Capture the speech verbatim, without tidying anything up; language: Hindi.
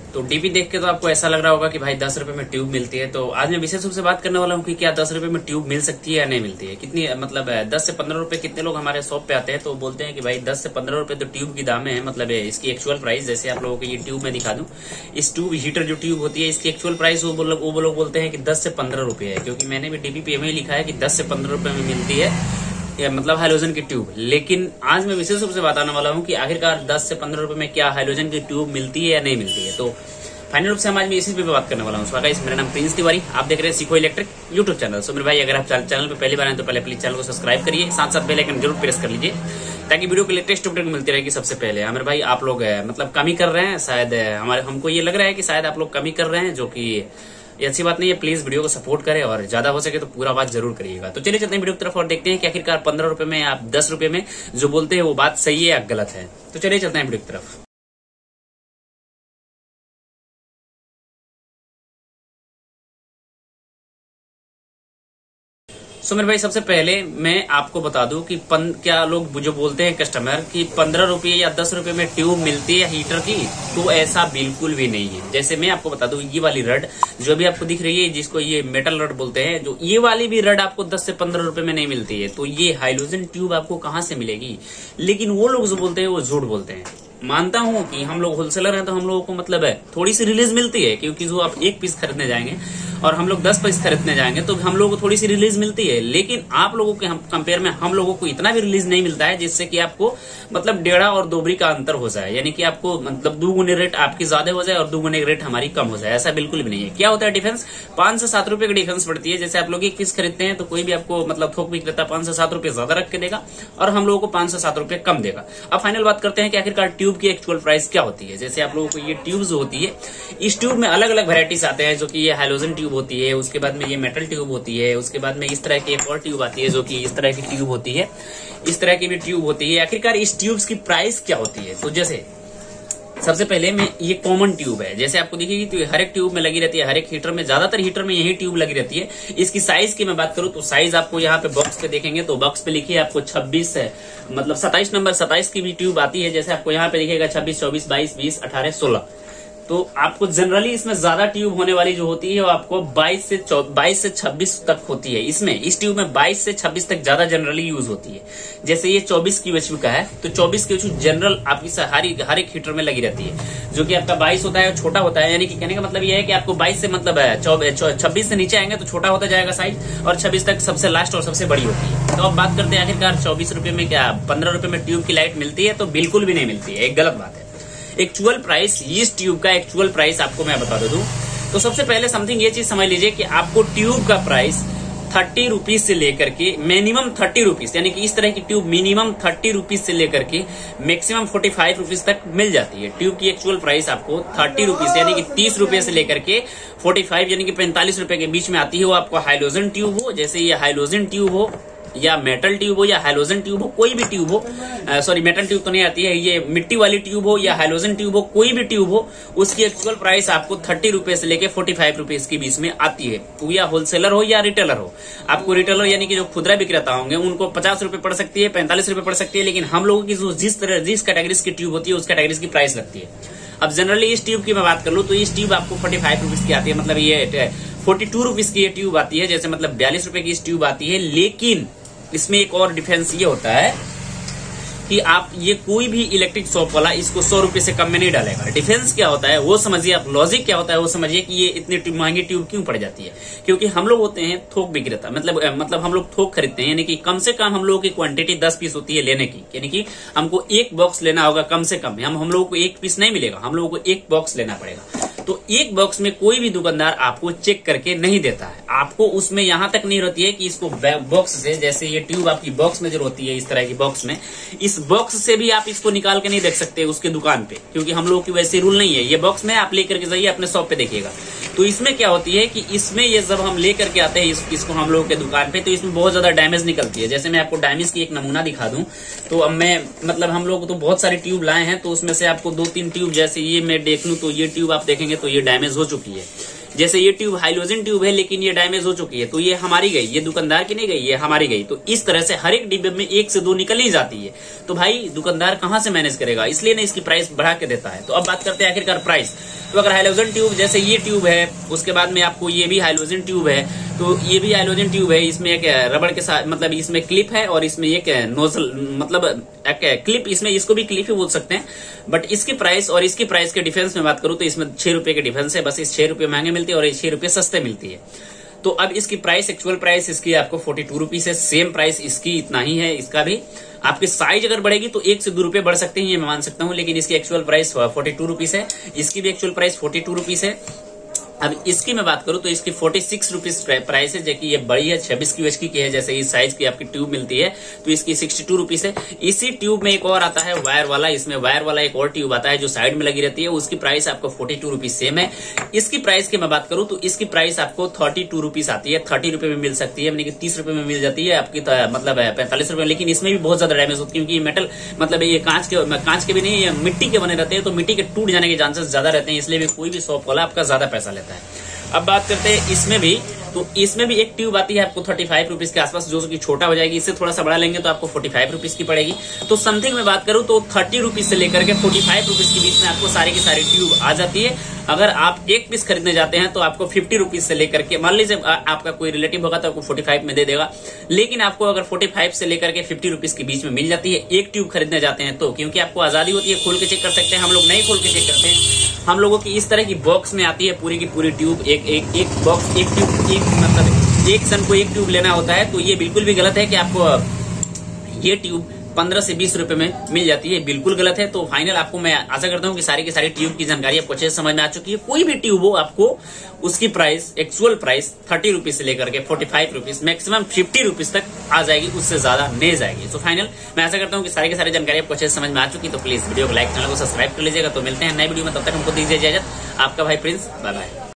तो डीपी देख के तो आपको ऐसा लग रहा होगा कि भाई दस रुपए में ट्यूब मिलती है। तो आज मैं विशेष रूप से बात करने वाला हूँ कि क्या दस रुपए में ट्यूब मिल सकती है या नहीं मिलती है। कितनी मतलब दस से पंद्रह रुपए कितने लोग हमारे शॉप पे आते हैं तो बोलते हैं कि भाई दस से पंद्रह रुपए तो ट्यूब की दाम है, मतलब इसकी एक्चुअल प्राइस। जैसे आप लोगों को ये ट्यूब में दिखा दूं, इस ट्यूब हीटर जो ट्यूब होती है इसकी एक्चुअल प्राइस वो लोग वो लोग बोलते हैं कि दस से पंद्रह रुपए है। क्योंकि मैंने भी डीपी पे में लिखा है कि दस से पंद्रह रुपए में मिलती है मतलब हाइलोजन की ट्यूब। लेकिन आज मैं विशेष रूप से बताने वाला हूं कि आखिरकार दस से पंद्रह रुपए में क्या हाइलोजन की ट्यूब मिलती है या नहीं मिलती है। तो फाइनल रूप से हम आज मैं इसी पे बात करने वाला हूं। स्वागत है, मेरा नाम प्रिंस तिवारी, आप देख रहे हैं सीखो इलेक्ट्रिक यूट्यूब चैनल। सो मेरे भाई अगर आप चैनल पे पहली बार आए तो पहले प्लीज चैनल को सब्सक्राइब करिए, साथ साथ बेल आइकन जरूर प्रेस कर लीजिए ताकि वीडियो के लेटेस्ट अपडेट मिलती रहेगी सबसे पहले। मेरे भाई आप लोग मतलब कमी कर रहे हैं, शायद हमारे हमको ये लग रहा है कि शायद आप लोग कमी कर रहे हैं, जो की ये अच्छी बात नहीं है। प्लीज वीडियो को सपोर्ट करें और ज्यादा हो सके तो पूरा बात जरूर करिएगा। तो चलिए चलते हैं वीडियो की तरफ और देखते हैं कि आखिरकार पंद्रह रुपए में या दस रुपए में जो बोलते हैं वो बात सही है या गलत है। तो चलिए चलते हैं वीडियो की तरफ। सो मेरे भाई सबसे पहले मैं आपको बता दूं कि पन, क्या लोग जो बोलते हैं कस्टमर कि पंद्रह रुपए या दस रुपए में ट्यूब मिलती है हीटर की, तो ऐसा बिल्कुल भी नहीं है। जैसे मैं आपको बता दूं, ये वाली रड जो भी आपको दिख रही है, जिसको ये मेटल रड बोलते हैं, जो ये वाली भी रड आपको दस से पंद्रह रुपए में नहीं मिलती है। तो ये हाइलोजन ट्यूब आपको कहाँ से मिलेगी? लेकिन वो लोग जो बोलते हैं वो झूठ बोलते हैं। मानता हूं कि हम लोग होलसेलर हैं तो हम लोगों को मतलब है थोड़ी सी रिलीज मिलती है, क्योंकि जो आप एक पीस खरीदने जाएंगे और हम लोग दस पीस खरीदने जाएंगे तो हम लोगों को थोड़ी सी रिलीज मिलती है। लेकिन आप लोगों के कंपेयर में हम लोगों को इतना भी रिलीज नहीं मिलता है जिससे कि आपको मतलब डेढ़ा और दोबरी का अंतर हो जाए, यानी कि आपको मतलब दो गुने रेट आपकी ज्यादा हो जाए और दो गुने रेट हमारी कम हो जाए। ऐसा बिल्कुल भी नहीं है। क्या होता है डिफरेंस? पांच से सात रुपए की डिफरेंस पड़ती है। जैसे आप लोग एक पीस खरीदते हैं तो कोई भी आपको मतलब थोक विक्रेता पांच से सात रुपए ज्यादा रख के देगा और हम लोगों को पांच से सात रुपए कम देगा। अब फाइनल बात करते हैं कि आखिरकार ट्यूब की एक्चुअल प्राइस क्या होती है। जैसे आप लोगों को ये ट्यूब जो होती है, इस ट्यूब में अलग अलग वेराइटीज आते हैं, जो कि ये हाइलोजन ट्यूब होती है, उसके बाद में ये मेटल ट्यूब होती है, उसके बाद में इस तरह की एक और ट्यूब आती है जो कि इस तरह की ट्यूब होती है, इस तरह की भी ट्यूब होती है। आखिरकार इस ट्यूब्स की प्राइस क्या होती है? तो जैसे सबसे पहले में ये कॉमन ट्यूब है, जैसे आपको दिखेगी तो हर एक ट्यूब में लगी रहती है, हर एक हीटर में, ज्यादातर हीटर में यही ट्यूब लगी रहती है। इसकी साइज की मैं बात करूं तो साइज आपको यहाँ पे बॉक्स पे देखेंगे तो बॉक्स पे लिखी है आपको छब्बीस है, मतलब सत्ताईस नंबर सत्ताईस की भी ट्यूब आती है। जैसे आपको यहाँ पे दिखेगा छब्बीस, चौबीस, बाईस, बीस, अठारह, सोलह। तो आपको जनरली इसमें ज्यादा ट्यूब होने वाली जो होती है वो आपको बाईस से बाईस से छब्बीस तक होती है। इसमें इस ट्यूब में बाईस से छब्बीस तक ज्यादा जनरली यूज होती है। जैसे ये चौबीस की वैल्यू का है तो चौबीस की वैल्यू जनरल आपकी हर हर एक हीटर में लगी रहती है, जो कि आपका बाईस होता है, छोटा होता है। यानी कि कहने का मतलब ये है कि आपको बाईस से मतलब है छब्बीस से नीचे आएंगे तो छोटा होता जाएगा साइज, और छब्बीस तक सबसे लास्ट और सबसे बड़ी होती है। तो अब बात करते हैं आखिरकार चौबीस रुपए में क्या पंद्रह रुपए में ट्यूब की लाइट मिलती है? तो बिल्कुल भी नहीं मिलती है, एक गलत बात है। एक्चुअल प्राइस, इस ट्यूब का एक्चुअल प्राइस आपको मैं बता दूं तो सबसे पहले समथिंग ये चीज समझ लीजिए कि आपको ट्यूब का प्राइस थर्टी रुपीज से लेकर के मिनिमम थर्टी रुपीज, यानी कि इस तरह की ट्यूब मिनिमम थर्टी रुपीज से लेकर के मैक्सिमम फोर्टी फाइव रुपीज तक मिल जाती है। ट्यूब की एक्चुअल प्राइस आपको थर्टी रुपीज यानी कि तीस रुपए से लेकर के फोर्टी फाइव यानी कि पैंतालीस रुपए के बीच में आती है। वो आपको हाइलोजन ट्यूब हो, जैसे ये हाइलोजन ट्यूब हो या मेटल ट्यूब हो या हाइलोजन ट्यूब हो, कोई भी ट्यूब हो, सॉरी मेटल ट्यूब तो नहीं आती है, ये मिट्टी वाली ट्यूब हो या हाइलोजन ट्यूब हो, कोई भी ट्यूब हो, उसकी एक्चुअल प्राइस आपको थर्टी रुपए से लेके फोर्टी फाइव रुपीज के बीच में आती है। तो या होलसेलर हो या रिटेलर हो, आपको रिटेलर यानी कि जो खुदरा विक्रेता होंगे उनको पचास रुपए पड़ सकती है, पैंतालीस रुपए पड़ सकती है। लेकिन हम लोगों की जो जिस तरह जिस कैटेगरीज की ट्यूब होती है उस कैटेगरीज की प्राइस लगती है। अब जनरली इस ट्यूब की मैं बात कर लूं तो इस ट्यूब आपको फोर्टी फाइव रुपीज की आती है, मतलब ये फोर्टी टू रुपीज की ये ट्यूब आती है, जैसे मतलब बयालीस रुपए की इस ट्यूब आती है। लेकिन इसमें एक और डिफरेंस ये होता है कि आप ये कोई भी इलेक्ट्रिक शॉप वाला इसको सौ रुपए से कम में नहीं डालेगा। डिफरेंस क्या होता है वो समझिए, आप लॉजिक क्या होता है वो समझिए कि ये इतनी महंगी ट्यूब क्यों पड़ जाती है। क्योंकि हम लोग होते हैं थोक विक्रेता, मतलब मतलब हम लोग थोक खरीदते हैं, यानी कि कम से कम हम लोगों की क्वांटिटी दस पीस होती है लेने की, यानी कि हमको एक बॉक्स लेना होगा कम से कम। हम हम लोगों को एक पीस नहीं मिलेगा, हम लोगों को एक बॉक्स लेना पड़ेगा। तो एक बॉक्स में कोई भी दुकानदार आपको चेक करके नहीं देता है, आपको उसमें यहां तक नहीं रहती है कि इसको बॉक्स से, जैसे ये ट्यूब आपकी बॉक्स में जो होती है इस तरह की बॉक्स में, इस बॉक्स से भी आप इसको निकाल के नहीं देख सकते उसके दुकान पे, क्योंकि हम लोगों की वैसे रूल नहीं है। ये बॉक्स में आप लेकर के जाइए अपने शॉप पे देखिएगा। तो इसमें क्या होती है कि इसमें ये जब हम लेकर के आते हैं इस, इसको हम लोगों के दुकान पे, तो इसमें बहुत ज्यादा डैमेज निकलती है। जैसे मैं आपको डैमेज की एक नमूना दिखा दूं तो अब मैं मतलब हम लोग तो बहुत सारी ट्यूब लाए हैं, तो उसमें से आपको दो तीन ट्यूब, जैसे ये मैं देख लूं तो ये ट्यूब आप देखेंगे तो ये डैमेज हो चुकी है। जैसे ये ट्यूब हाइलोजन ट्यूब है लेकिन ये डैमेज हो चुकी है, तो ये हमारी गई, ये दुकानदार की नहीं गई, ये हमारी गई। तो इस तरह से हर एक डिब्बे में एक से दो निकल ही जाती है, तो भाई दुकानदार कहां से मैनेज करेगा, इसलिए ना इसकी प्राइस बढ़ा के देता है। तो अब बात करते हैं आखिरकार प्राइस। तो अगर हाइलोजन ट्यूब जैसे ये ट्यूब है, उसके बाद में आपको ये भी हाइलोजन ट्यूब है, तो ये भी हाइलोजन ट्यूब है, इसमें एक रबड़ के साथ मतलब इसमें क्लिप है और इसमें एक नोजल मतलब एक क्लिप, इसमें इसको भी क्लिप ही बोल सकते हैं। बट इसकी प्राइस और इसकी प्राइस के डिफरेंस में बात करूं तो इसमें छह रुपए के डिफरेंस है, बस इस छह रुपए महंगे मिलती है और ये छह रुपए सस्ते मिलती है। तो अब इसकी प्राइस एक्चुअल प्राइस इसकी आपको फोर्टी टू रुपीज है, सेम प्राइस इसकी इतना ही है। इसका भी आपकी साइज अगर बढ़ेगी तो एक से दो रुपए बढ़ सकते हैं, ये मैं मान सकता हूं, लेकिन इसकी actual price forty two rupees है, इसकी भी actual price forty two rupees है। अब इसकी मैं बात करूं तो इसकी फोर्टी सिक्स रुपीज प्राइस है, जो कि ये बड़ी है, छब्बीस क्यूएच की है, जैसे इस साइज की आपकी ट्यूब मिलती है, तो इसकी सिक्सटी टू रुपीज है। इसी ट्यूब में एक और आता है वायर वाला, इसमें वायर वाला एक और ट्यूब आता है जो साइड में लगी रहती है, उसकी प्राइस आपको फोर्टी टू रुपीज सेम है। इसकी प्राइस की मैं बात करूं तो इसकी प्राइस आपको थर्टी टू रुपीज आती है, थर्टी रुपए में मिल सकती है, यानी कि तीस रुपए में मिल जाती है आपकी, मतलब पैंतालीस रुपए। लेकिन इसमें भी बहुत ज्यादा डैमेज होती है, क्योंकि ये मेटल मतलब ये कांच के कांच के भी नहीं, ये मिट्टी के बने रहते हैं, तो मिट्टी के टूट जाने के चांसेस ज्यादा रहते हैं, इसलिए भी कोई भी शॉप वाला आपका ज्यादा पैसा लेता है। अब बात करते हैं इसमें भी, तो इसमें भी एक ट्यूब आती है आपको थर्टी फाइव रुपीज के आसपास, जो कि छोटा हो जाएगी, इससे थोड़ा सा बड़ा लेंगे तो आपको फोर्टी फाइव रुपीज की पड़ेगी। तो समथिंग में बात करूं तो थर्टी रुपीज से लेकर के फोर्टी फाइव रुपीज के बीच में आपको सारी की सारी ट्यूब आ जाती है। अगर आप एक पीस खरीदने जाते हैं तो आपको फिफ्टी रुपीज से लेकर के, मान लीजिए आपका कोई रिलेटिव होगा तो आपको फोर्टी फाइव में दे देगा, लेकिन आपको अगर फोर्टी फाइव से लेकर के फिफ्टी रुपीज के बीच में मिल जाती है एक ट्यूब खरीदने जाते हैं तो, क्योंकि आपको आजादी होती है, खोल के चेक कर सकते हैं। हम लोग नहीं खोल के चेक करते हैं, हम लोगों की इस तरह की बॉक्स में आती है पूरी की पूरी ट्यूब, एक एक एक बॉक्स एक ट्यूब एक मतलब एक सन को एक ट्यूब लेना होता है। तो ये बिल्कुल भी गलत है कि आपको ये ट्यूब पंद्रह से बीस रुपए में मिल जाती है, बिल्कुल गलत है। तो फाइनल आपको मैं आशा करता हूं कि सारी की सारी ट्यूब की जानकारी आपको अच्छे से समझ में आ चुकी है। कोई भी ट्यूब हो आपको उसकी price actual price thirty rupees से लेकर के forty five rupees maximum fifty rupees तक आ जाएगी, उससे ज्यादा नहीं जाएगी। तो फाइनल मैं आशा करता हूं कि सारी की सारी जानकारी आपको अच्छे से समझ में आ चुकी, तो प्लीज वीडियो को लाइक, चैनल को सब्सक्राइब कर लीजिएगा। तो मिलते हैं नए वीडियो में, तब तक हमको दीजिए इजाजत। आपका भाई प्रिंस, बाय बाय।